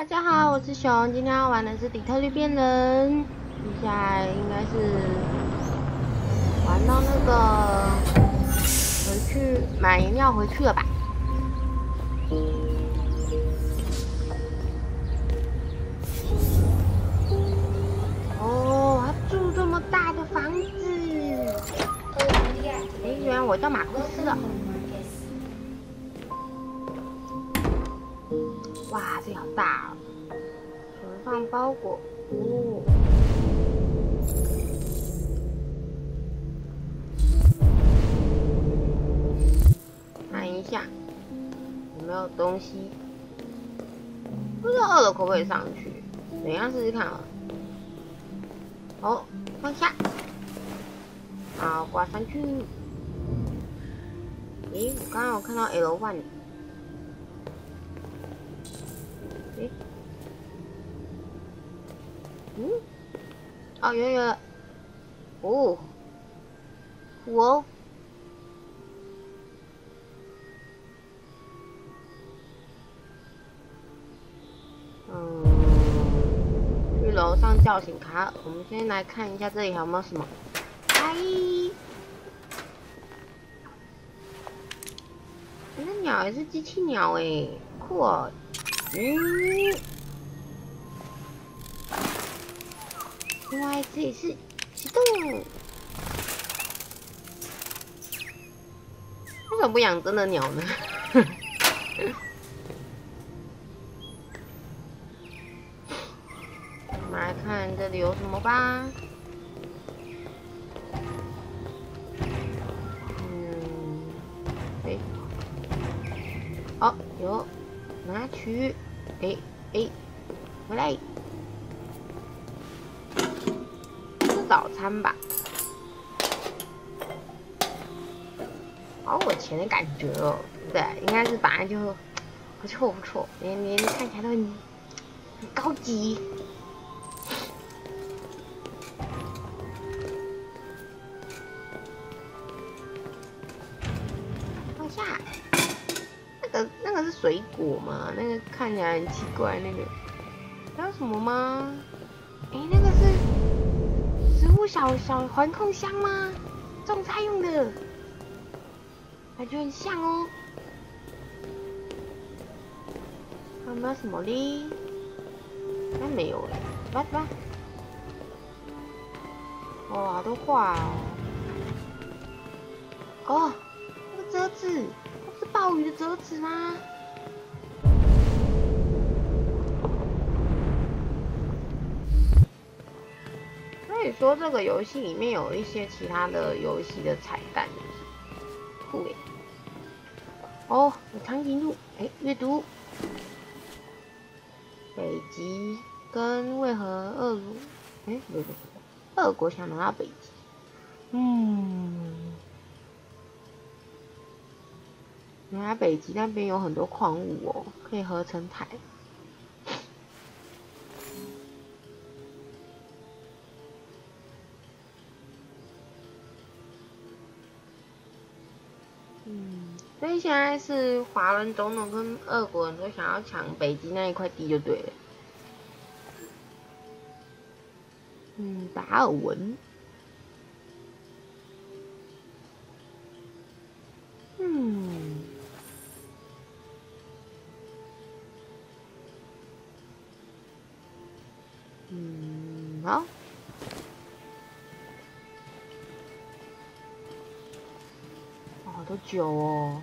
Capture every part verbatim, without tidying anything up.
家好，我是熊，今天要玩的是底特律变人。接下来应该是玩到那个回去买饮料回去了吧？哦，他住这么大的房子。哎，原来我叫马库斯啊！哇，这好大哦！存放包裹哦。看一下有没有东西。不知道二楼可不可以上去？等一下试试看啊。哦，放下。好，挂上去。诶，我刚刚有看到 L 一。诶，嗯，哦，有有，哦，酷哦。嗯，去楼上叫醒卡。我们先来看一下这里还有没有什么。嗨，那鸟也是机器鸟哎，酷哦。嗯，原来这里是启动。为什么不养真的鸟呢？我们来看这里有什么吧。嗯，哎，哦，有拿取，哎哎，回来，吃早餐吧。好有钱的感觉哦，对不对？应该是本来就不错不错，连连看起来都很很高级。放下，那个那个是水果吗？那个看起来很奇怪，那个还有什么吗？哎，那个是食物小小环控箱吗？种菜用的，感觉很像哦。还有没有什么嘞？应该没有哎，来吧。哇，好多画哦。哦，那个折纸，那不是暴雨的折纸吗？所以说这个游戏里面有一些其他的游戏的彩蛋，酷诶。哦，有长颈鹿，哎，阅读。北极跟为何俄罗，哎，不不不，俄国想拿到北极。嗯，原来北极那边有很多矿物哦，可以合成钛。嗯，所以现在是华人总统跟俄国人都想要抢北极那一块地就对了。嗯，达尔文。嗯。嗯，好。哦，好多酒哦。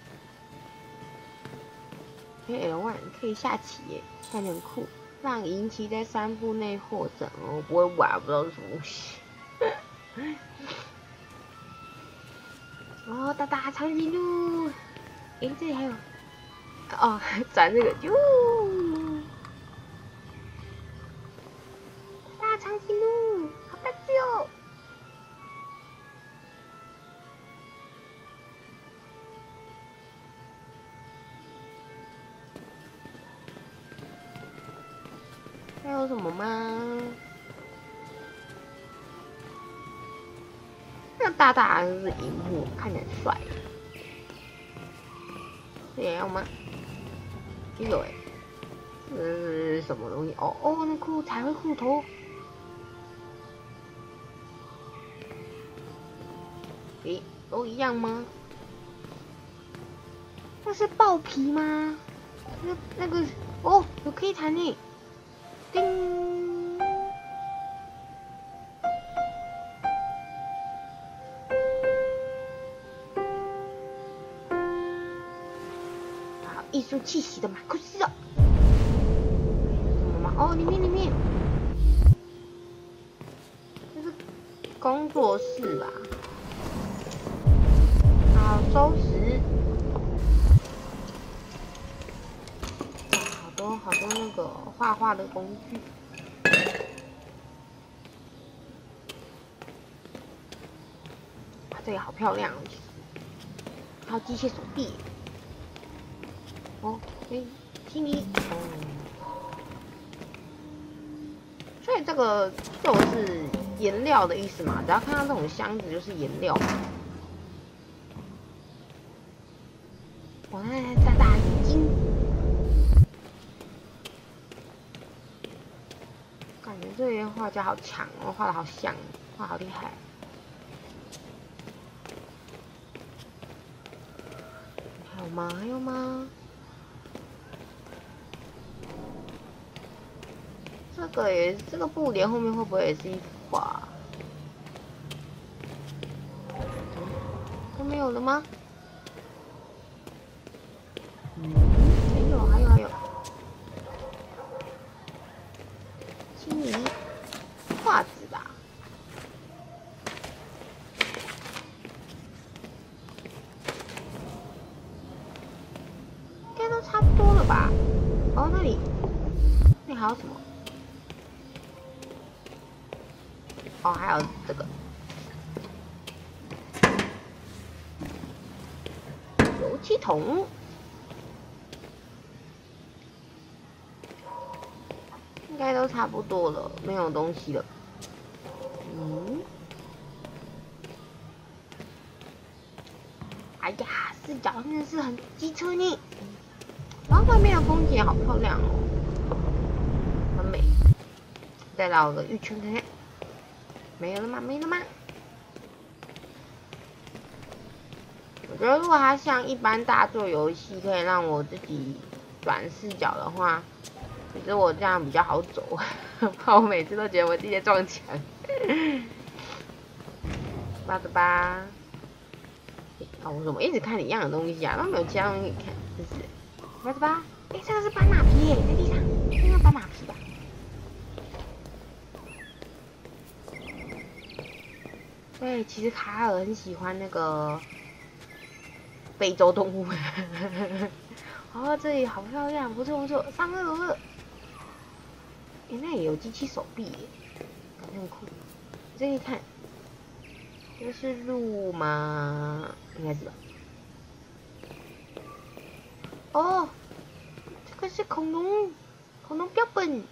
因为 L 一 可以下棋耶，感觉很酷。让银棋在三步内获胜，我不会玩，不知道是什么东西。哦，大大长颈鹿。诶，这里还有。哦，转这个就。大长颈鹿，好大只哦。还有什么吗？那大大的是荧幕，看起来很帅。这也要吗？有哎。 这是什么东西？哦哦，那裤彩绘裤头。诶，都一样吗？那是豹皮吗？那那个哦，有可以弹呢。叮。好，艺术气息的马库斯哦。什么吗？哦，里面里面。这是工作室吧？好，收拾。好多好多那个画画的工具。这个好漂亮哦，其实还有机械手臂。哦，哎，心里哦，所以这个就是颜料的意思嘛，只要看到这种箱子就是颜料嘛。哇，那大大眼睛，感觉这些画家好强哦，画的好像，画好厉害。还有吗？还有吗？这个也，这个布帘后面会不会也是一幅画？都没有了吗？嗯，还有，还有，还有。心仪画纸吧。应该都差不多了吧？哦，那里，那里还有什么？哦，还有这个油漆桶，应该都差不多了，没有东西了。嗯，哎呀，视角真的是很机车呢。然后外面的风景也好漂亮哦，很美。再绕个一圈看看，没有了吗？没了吗？我觉得如果它像一般大作游戏，可以让我自己转视角的话，其实我这样比较好走，怕我每次都觉得我自己在撞墙。八十八。啊，我怎么一直看一样的东西啊？都没有其他东西可以看，真是。八十八。哎，这个是斑马皮耶，在地上，应该斑马皮吧？对，其实卡尔很喜欢那个非洲动物。哦，这里好漂亮，不错不错，上二楼了。哎，那也有机器手臂耶，感觉很酷。这里看，这是鹿吗？应该是吧。哦，这个是恐龙，恐龙标本。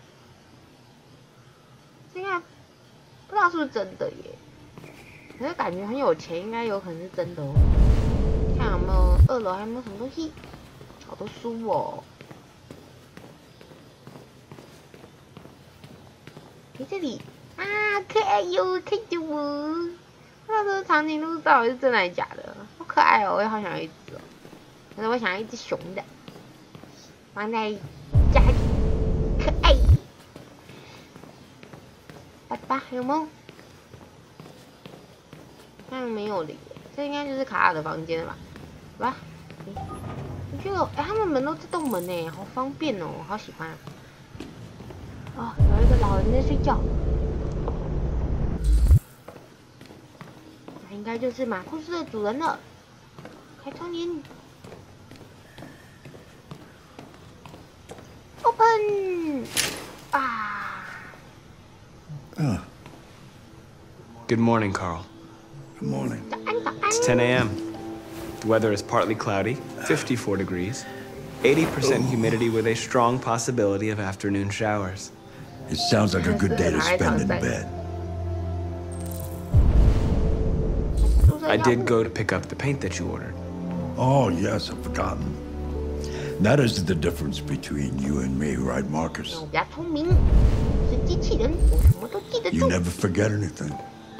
这个不知道是不是真的耶，可是感觉很有钱，应该有可能是真的哦。看有没有二楼还有没有什么东西？好多书哦。哎，这里啊，可爱哟，看着我。不知道这个长颈鹿到底是真的还是假的？好可爱哦，我也好想要一只哦。可是我想要一只熊的，放在家里，可爱。爸爸有吗？好像没有了耶，这应该就是卡尔的房间了吧？好吧，你觉得，哎，他们门都自动门呢，好方便哦，我好喜欢啊。哦，有一个老人在睡觉，那应该就是马库斯的主人了。开窗帘 ，open 啊。 Uh, Good morning, Carl. good morning. 早安，早安。 It's ten a m The weather is partly cloudy, fifty-four degrees, eighty percent humidity with a strong possibility of afternoon showers. It sounds like a good day to spend in bed. I did go to pick up the paint that you ordered. Oh, yes, I've forgotten. That is the difference between you and me, right, Marcus? 我比较聪明，是机器人，我什么都记得 You 住。 never forget anything.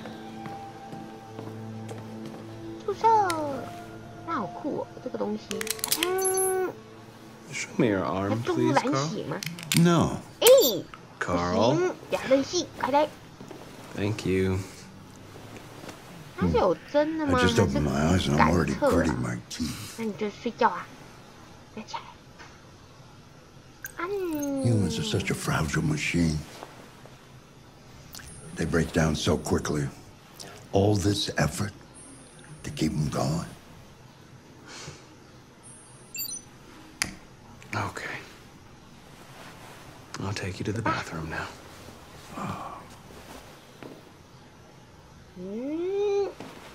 宿舍，那好酷哦，这个东西。嗯， Show me your 要 arm, 注入 please, 蓝 Carl. 血吗？ No. 哎，不 Carl. 行，不要任性，快来。 Thank you. 它是有针的 I 吗？ just 还 opened 是 my eyes and I'm 感 already 测 gritting 啊？ my teeth. 那你就睡觉啊，再起来。嗯。 Humans are such a fragile machine. They break down so quickly. All this effort to keep them going. Okay. I'll take you to the bathroom now. 嗯，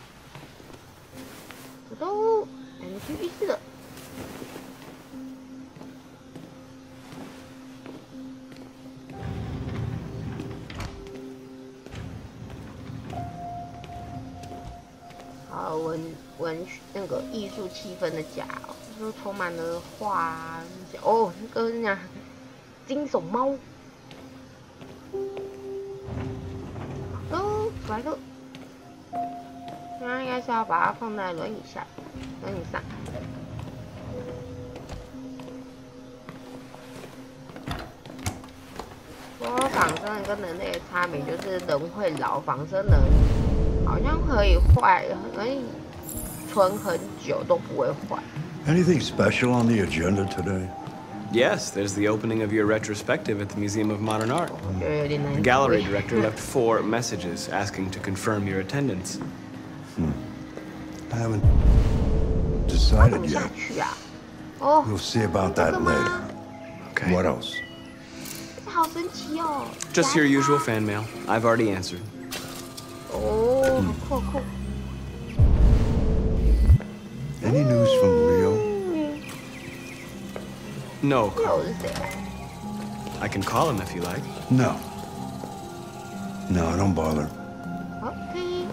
土豆，带你去浴室了。好，文文那个艺术气氛的家，就充满了画啊，那些哦，那个那惊悚猫。好的，出来了。那应该是要把它放在轮椅下，轮椅上。说仿生人跟人类的差别就是人会老，仿生人好像可以坏，可以存很久都不会坏。 Anything special on the agenda today? Yes, there's the opening of your retrospective at the Museum of Modern Art. 我觉得有点难 The 过。 gallery director left four messages asking to confirm your attendance. I haven't 怎 decided 么下 yet. 去啊？哦， We'll see about 这 that 个吗？ later. Okay. What else? 这好神奇哦！ Just your usual fan mail. I've already answered. 哦，好酷好酷。 Any news from Leo? 嗯， No, 这 Carl. 我是谁啊？ I can call him if you like. No. No, don't bother. OK。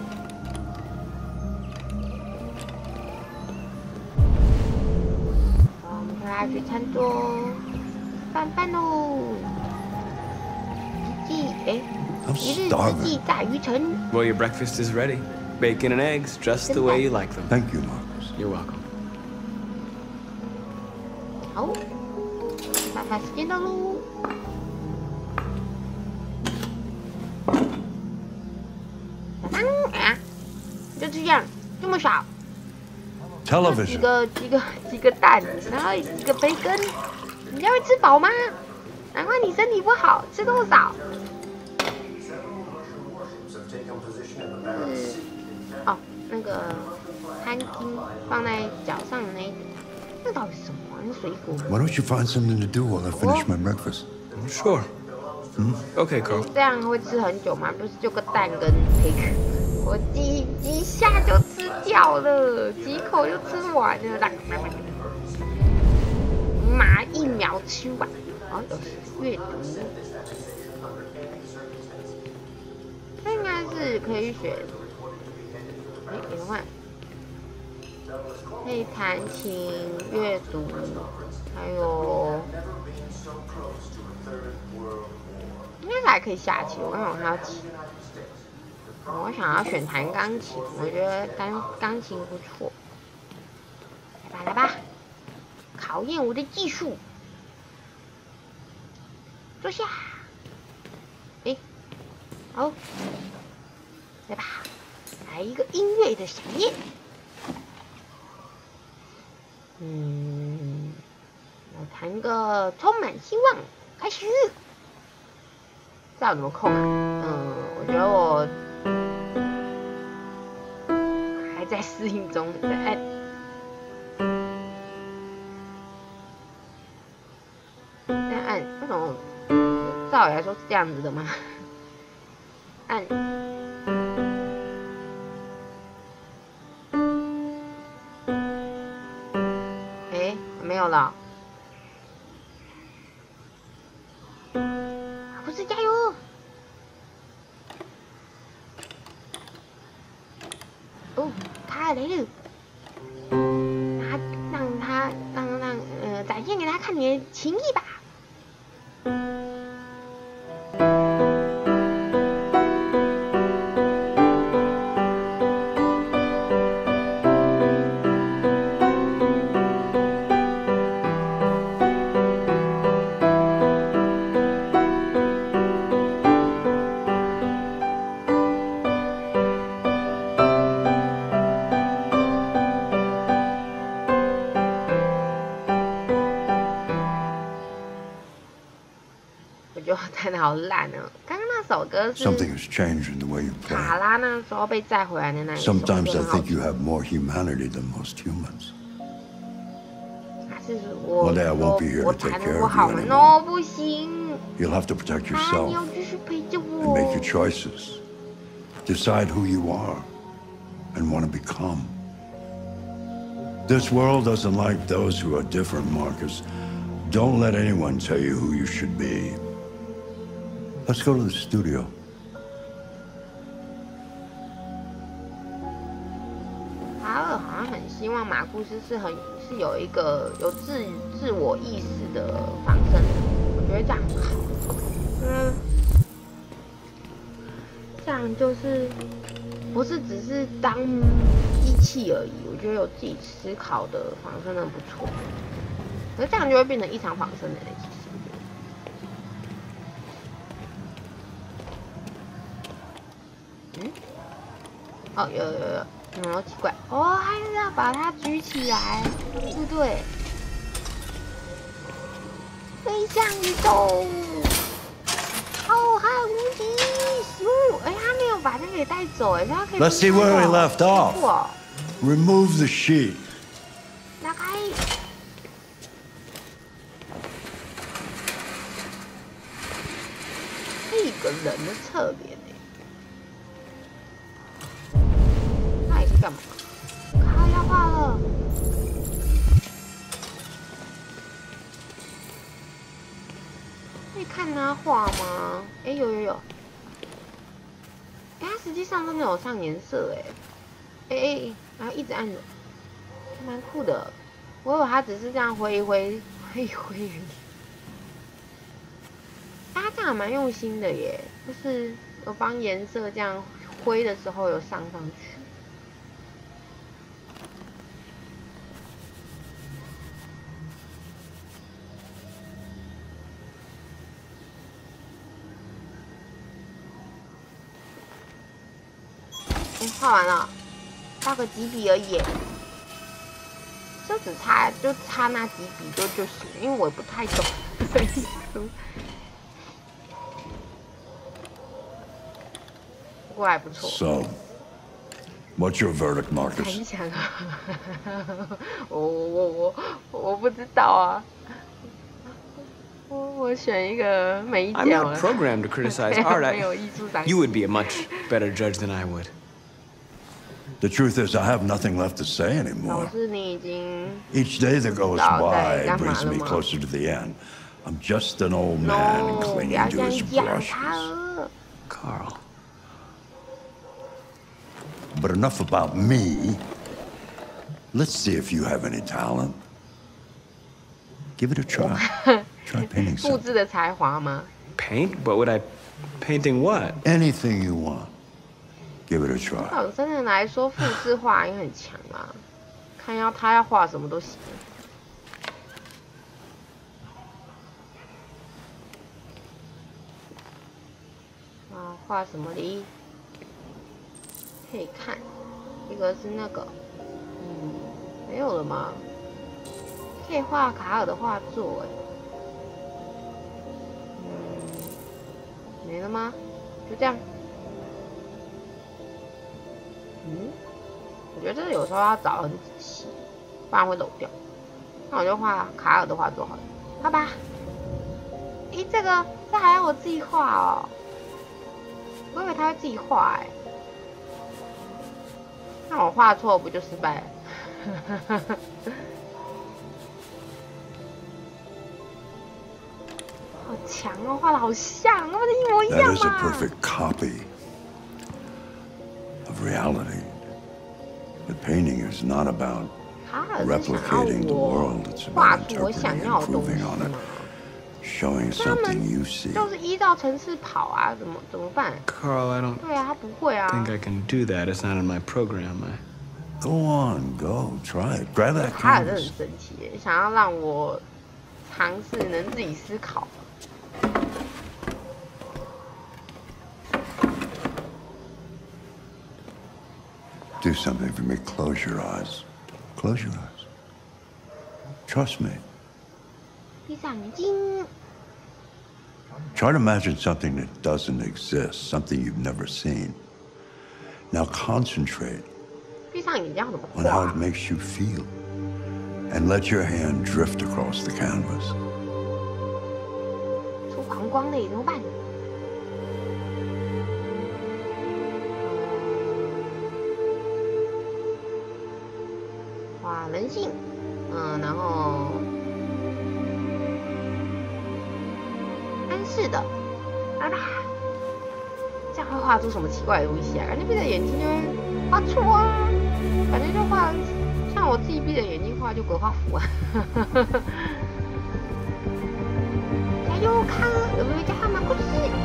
我们就要去餐桌饭饭喽。记哎， I'm 一日之计 starving. 在于晨。 Well, your breakfast is ready. Bacon and eggs, just the way you like them. Thank you, Marcus. You're welcome. 好，饭饭时间到喽。当当啊，就这样，这么少。几 Television. 个几个几个蛋，然后几个培根，你这样会吃饱吗？难怪你身体不好，吃这么少。是哦，那个餐巾放在脚上的那一个，那到底是什么啊？那水果？ Why don't you find something to do while I finish my breakfast? Sure. Okay, Carl. 这样会吃很久吗？不是就个蛋跟培根，我几几下就吃掉了，几口就吃完了，马一秒吃完。哦，有阅读，这应该是可以选。哎，你看，可以弹琴、阅读，还有。应该是还可以下棋，我刚好还要棋。我想要选弹钢琴，我觉得钢钢琴不错。来吧来吧，考验我的技术。坐下。哎，好，来吧，来一个音乐的响宴。嗯，我弹个充满希望，开始。这要怎么控啊？嗯，我觉得我还在适应中，再按。再按，为什么？照理来说是这样子的吗？按。哎，没有了。不是，加油！哦，他来了。他让他让让呃，在展现给他看你的情谊吧。弹得好烂哦！刚刚那首歌是 Something has changed in the way you 卡 play. 拉那时候被载回来的那一首， Sometimes I 就很好 think you have more humanity than most humans. 还是我 One day I won't be here 我 to take 弹 care 的 of 不好 you 吗 anymore. ？No， 不行！ You'll have to protect 啊，你 yourself 要继续陪着 and 我。 make your choices. Decide who you are and want to become. This world doesn't like those who are different, Marcus. Don't let anyone tell you who you should be. Let's go to the studio. 卡尔好像很希望马库斯是很是有一个有自自我意识的仿生人，我觉得这样很好。嗯，这样就是不是只是当机器而已，我觉得有自己思考的仿生人不错。可是这样就会变成一场仿生人的，其实。 哦，有有有，嗯，好奇怪，哦，还是要把它举起来，对不对？飞向宇宙，浩瀚无极，咻！哎，他没有把那个给带走，哎，他可以。 Let's see where we left off. 哦 Remove the sheet. 打开。一个人的侧脸。 干嘛？卡要画了。可以看他画吗？哎、欸，有有有。哎、欸，它实际上真的有上颜色哎。哎、欸、哎，然后一直按着，蛮酷的。我以为它只是这样挥一挥，挥一挥而已。哎、欸，它这样蛮用心的耶，就是有帮颜色这样挥的时候有上上去。 画完了，画个几笔而已，就只差就差那几笔就就行，因为我也不太懂设计书，不过还不错。 So, what's your verdict, Marcus? 很想啊，我我我我我不知道啊，我我选一个没意见 I'm not programmed to criticize art. I, 没有艺术赏。 you would be a much better judge than I would. The truth is, I have nothing left to say 老 anymore. 师，你已经 Each day that goes 知道在 by 干嘛 brings 了 me 吗 closer to the end. I'm just an old man ？No， 不 clinging 要 to 这样 his 讲 brushes. 他了。 Carl. But enough about me. Let's see if you have any talent. Give it a try. Try painting 复 something. 制的才华吗？ Paint? What would I... Painting what? Anything you want. Give it a try. 仿生人来说，复制画也很强啊。看要他要画什么都行。啊，画什么哩？可以看，一个是那个，嗯，没有了吗？可以画卡尔的画作，哎，嗯，没了吗？就这样。嗯，我觉得这有时候要找很仔细，不然会漏掉。那我就画卡尔的画作好了，画吧。咦，这个这还要我自己画哦？我以为他会自己画哎。那我画错不就失败了？好强哦，画的好像，画的一模一样 That is a 嘛。 perfect copy of reality. But painting is not about replicating the world. It's about interpreting and improving on it, showing 他们 something you see. 就是依照城市跑啊，怎么怎么办？ Carl, I don't 对啊，他不会啊。 think I can do that. It's not in my program. I... Go on, go, try it. Grab that 卡尔真的很 canvas. 神奇耶，想要让我尝试能自己思考。 Do something for me. Close your eyes. Close your eyes. Trust me. 闭上眼睛， Try to imagine something that doesn't exist, something you've never seen. Now concentrate 闭上眼睛要怎么 on how 画 it？ makes you feel. And let your hand drift across the canvas. 出膀胱嘞，怎么办？画人性，嗯，然后安适的，啊啦，这样会画出什么奇怪的东西啊？感觉闭着眼睛就会画错啊，感觉就画，像我自己闭着眼睛画就鬼画符啊。加油，看有没有加马故事？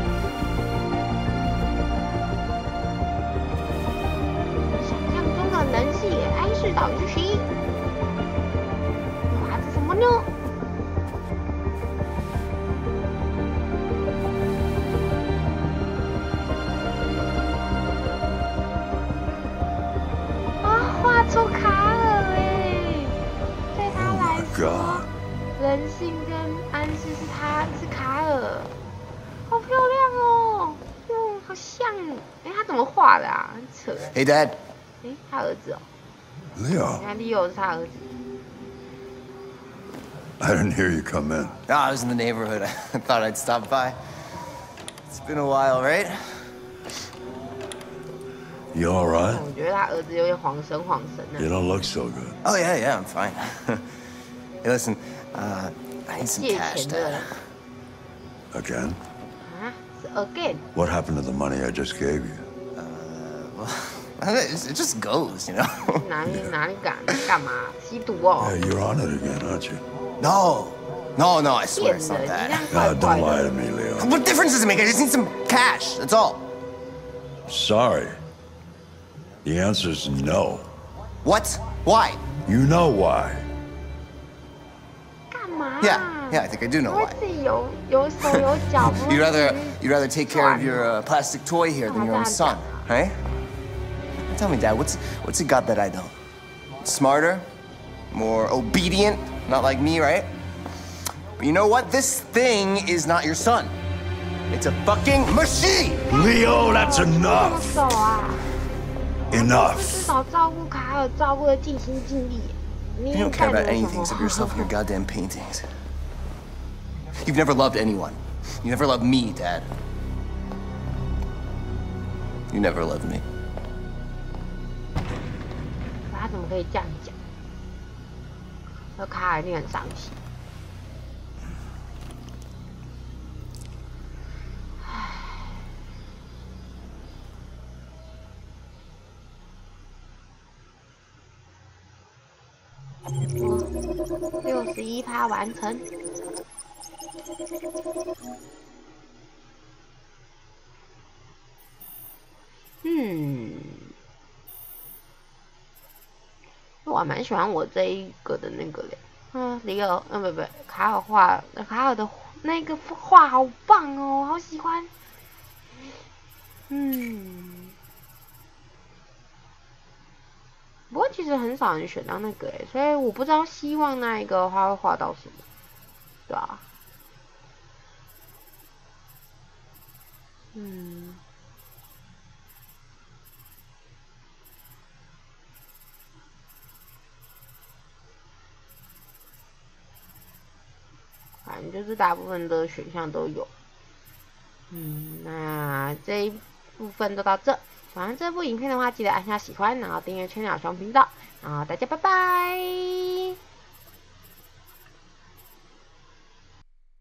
想象中的人系安适岛之行，画的什么呢？啊，画出卡尔哎，对他 Oh 来 my 说。 God. 人性跟安适是他是卡尔，好漂亮哦，嗯，好像，哎，他怎么画的啊？很扯。 Hey, Dad. 哎，他儿子哦， Leo, 你看 Leo 是他儿子。 I didn't hear you come in. Oh, I was in the neighborhood. I thought I'd stop by. It's been a while, right? You all right? 我觉得他儿子有点晃神晃神 You 的。 don't look so good. Oh, yeah, yeah, I'm fine. Hey, listen, uh, I need some 借 cash, 钱的 Dad. Again? 啊，是 again。 What happened to the money I just gave you? It just goes, you know? 哪里哪里敢干嘛？吸毒哦 Yeah,？you're on it again, aren't you? No. No, no, I 骗 swear it's 人， not 你这样 that. 怪 Uh, 怪 don't lie 的。 to me, Leo. What difference does it make? I just need some cash. That's all. Sorry. The answer's no. What? Why? You know why. 干嘛 Yeah, yeah, I think I do know 我 why. 自己有有手有脚，不 You'd 会 rather 去 you'd rather take care of your uh, plastic toy here than your own son, right? Tell me, Dad, what's what's he got that I don't? Smarter, more obedient, not like me, right? But you know what? This thing is not your son. It's a fucking machine. Leo, that's 这么 enough. 手啊！ Enough. 至少照顾卡尔，照顾的尽心尽力。你 You don't care 干 about 了什 anything 么 except yourself and your goddamn paintings. You've never loved anyone. You never loved me, Dad. You never loved me. 他怎么可以这样讲？那卡尔一定很伤心。我六十一趴完成。嗯。我还蛮喜欢我这一个的那个嘞，嗯，里尔，嗯，不不，卡尔画，卡尔的那个画好棒哦，好喜欢。嗯，不过其实很少人选到那个诶，所以我不知道希望那一个的话会画到什么，对啊，嗯。反正就是大部分的选项都有。嗯，那这一部分就到这。喜欢这部影片的话，记得按下喜欢，然后订阅千鸟熊频道。然后大家拜拜。